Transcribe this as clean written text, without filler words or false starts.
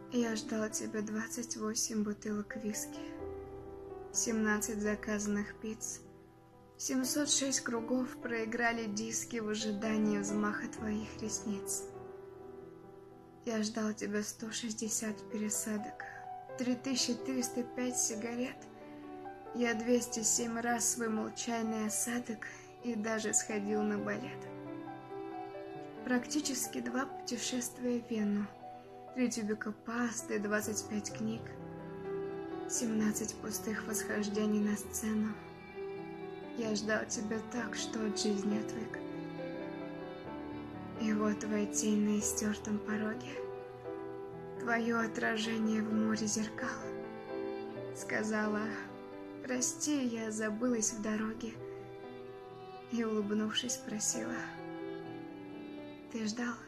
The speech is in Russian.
Я ждал тебя 28 бутылок виски, 17 заказанных пиц, 706 кругов проиграли диски в ожидании взмаха твоих ресниц. Я ждал тебя 160 пересадок, 3305 сигарет. Я 207 раз вымыл чайный осадок и даже сходил на балет. Практически 2 путешествия в Вену, 3 тюбика пасты, 25 книг, 17 пустых восхождений на сцену. Я ждал тебя так, что от жизни отвык. И вот твоя тень на истертом пороге, твое отражение в море зеркал. Сказала: прости, я забылась в дороге. И, улыбнувшись, спросила: ты ждал?